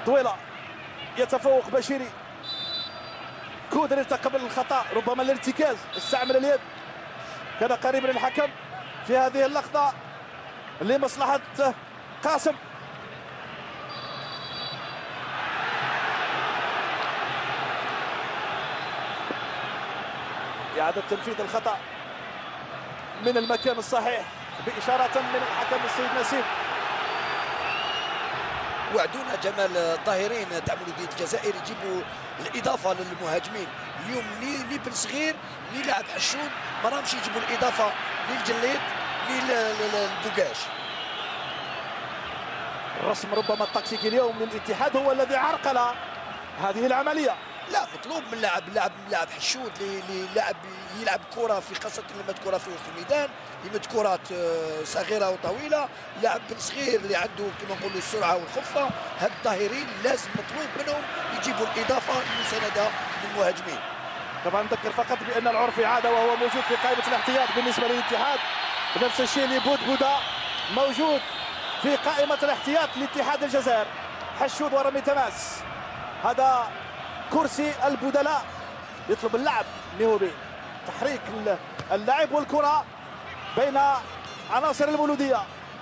طويله يتفوق بشيري. كودر يتقبل الخطا، ربما الارتكاز، استعمل اليد، كان قريبا للحكم في هذه اللقطه لمصلحه قاسم. إعادة تنفيذ الخطأ من المكان الصحيح بإشارة من الحكم السيد نسيم. وعدونا جمال الطاهرين تاع مولودية الجزائر يجيبوا الإضافة للمهاجمين اليوم، ني بن صغير ني لاعب حشود ما راهمش يجيبوا الإضافة للجليد ني للبوكاش. الرسم ربما التكتيكي اليوم للاتحاد هو الذي عرقل هذه العملية. لا، مطلوب من لاعب حشود لاعب يلعب كره في، خاصه لما تكره في وسط الميدان، لما كرات صغيره وطويله. لاعب صغير اللي عنده كما نقولوا السرعه والخفه. هاد الظاهرين لازم مطلوب منهم يجيبوا الاضافه المسانده للمهاجمين. طبعا نذكر فقط بان العرفي عاد وهو موجود في قائمه الاحتياط بالنسبه للاتحاد، بنفس الشيء لبود بودا موجود في قائمه الاحتياط لاتحاد الجزائر. حشود ورمي تماس، هذا كرسي البدلاء، يطلب اللعب ميهوبي، تحريك اللعب والكرة بين عناصر المولودية.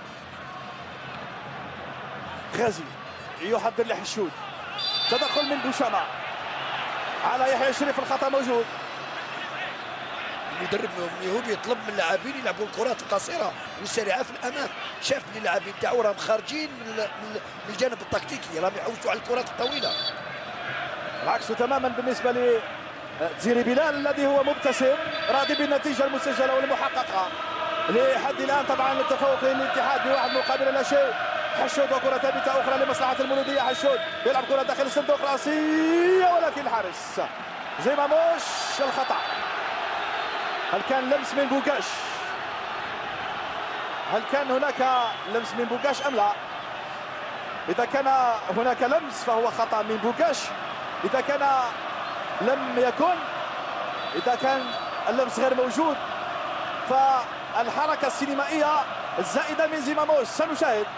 غازي يحضر لحشود، تدخل من بوشامة على يحيى شريف، الخطأ موجود. المدرب ميهوبي يطلب من اللاعبين يلعبوا الكرات القصيرة والسريعة في الأمام. شاف بلي اللاعبين تاعو راهم خارجين من الجانب التكتيكي، راهم يحوسوا على الكرات الطويلة. العكس تماما بالنسبه لزيري بلال الذي هو مبتسم راضي بالنتيجه المسجله والمحققه لحد الان. طبعا التفوق للاتحاد بواحد مقابل لا شيء. حشود وكره ثابته اخرى لمصلحه المولوديه. حشود يلعب كره داخل الصندوق راسيه ولكن الحارس زيماموش الخطا. هل كان لمس من بوكاش؟ هل كان هناك لمس من بوكاش ام لا؟ اذا كان هناك لمس فهو خطا من بوكاش. إذا كان لم يكن، إذا كان اللمس غير موجود فالحركة السينمائية الزائدة من زيماموش. سنشاهد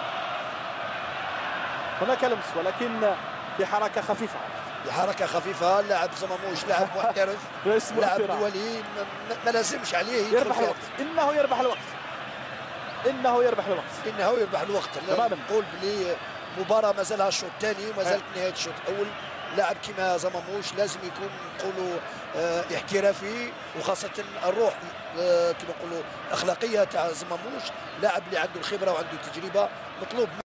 هناك لمس ولكن بحركة خفيفة. بحركة خفيفة. لاعب زيماموش لاعب محترف لاعب دولي، ما لازمش عليه يربح الوقت. إنه يربح الوقت، إنه يربح الوقت، إنه يربح الوقت. نقول بلي مباراة مازالها الشوط الثاني وما زالت نهاية الشوط الأول. لاعب كما زماموش لازم يكون نقولوا احترافي، وخاصة الروح كما نقولوا الأخلاقية تاع زماموش. لاعب اللي عنده الخبرة وعنده التجربة مطلوب.